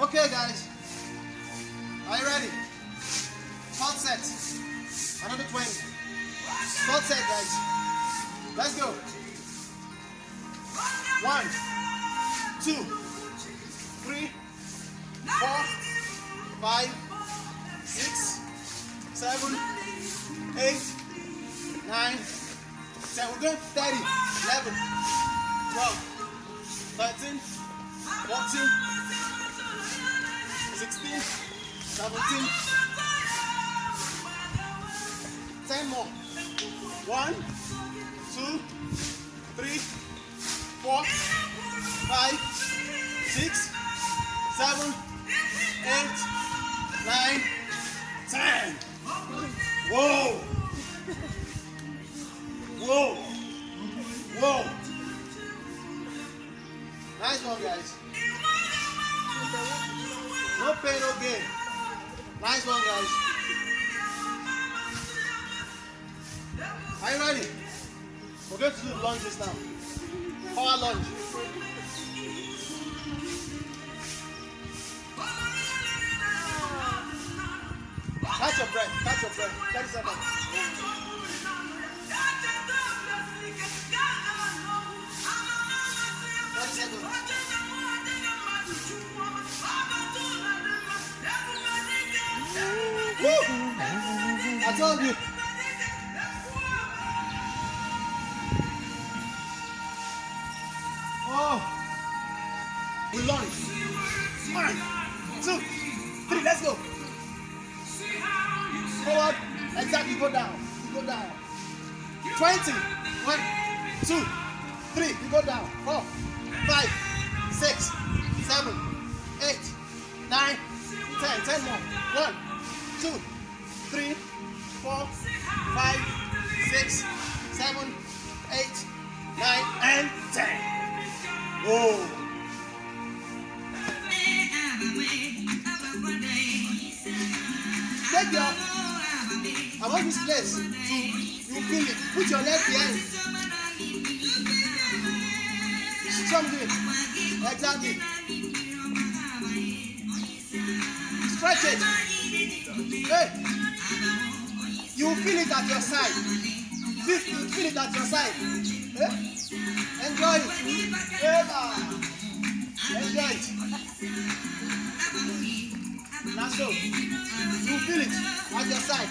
Okay, guys. Are you ready? Third set. Another 20. Third set, guys. Let's go. 1, 2, 3, 4, 5, 6, 7, 8, 9, 10. We're going 30, 11, 12, 13, 14, 16, 17, 10 more. 1, 2, 3, 4, 5, 6, 7, 8, 9, 10. Whoa! Whoa! Whoa! Nice one, guys. No pain, no gain. Nice one, guys. Are you ready? We're going to do lunges now. Power lunge. Catch your breath. Catch your breath. 30 seconds. 30 seconds. Woo! I told you. Oh, we launch. 1, 2, 3, let's go. Forward, exactly, go down. You go down. 20. 1, 2, 3, you go down. 4, 5, 6, 7, 8, 9, 10. 10 more. 1, 2, 3, 4, 5, 6, 7, 8, 9, and 10. Whoa! Take your, I want this place to, you feel it. Put your leg behind. Something. Exactly. Stretch it. Hey. You feel it at your side. You feel it at your side. Hey? Enjoy it. Enjoy it. Now so, you feel it at your side.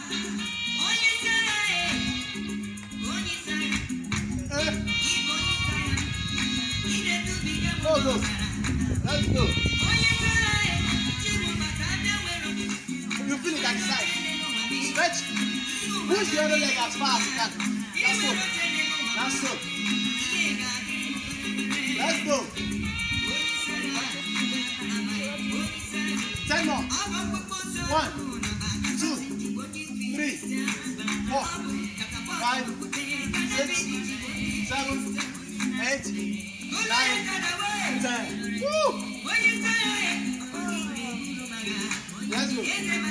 Go. Let's go. You feel it at the side. Stretch. Push the other leg as far as you can. That's so. That's so. Let's go. 10 more. 1, 2, 3, 4, 5, 6, 7, 8, 9, 10. Woo! Let's go.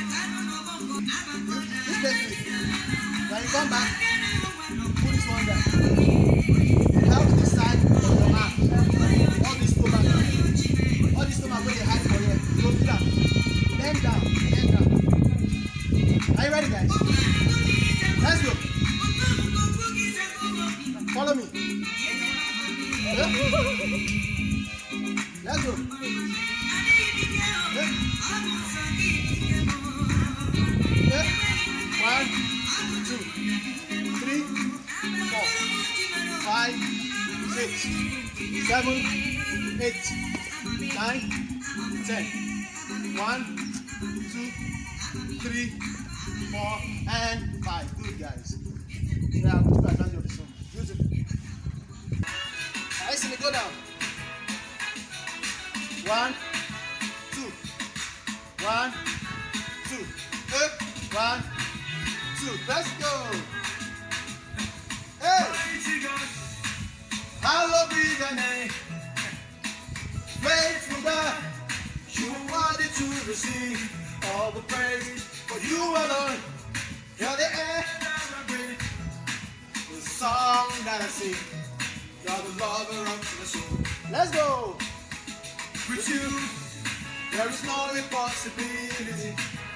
This basically. When you come back, put this one down. Help this side of your arm. All this stomach. All this stomach where they hide for you. Go down. Bend down. Bend down. Are you ready, guys? Let's go. Follow me. Yeah. Let's go. Yeah. Yeah. 1, 2, 3, 4, 5, 6, 7, 8, 9, 10. 1, 2, 3, 4, and 5. Good, guys. Yeah, good advantage of the song. Beautiful. I see me go down. 1, 2, 1, 2, 1, 2. Let's go. Hey, hallowed be thy name. Faithful God, you are worthy to receive all the praise. For you alone, you're the air that I breathe, the song that I sing. You're the lover of my soul. Let's go. With you, There is no impossibility.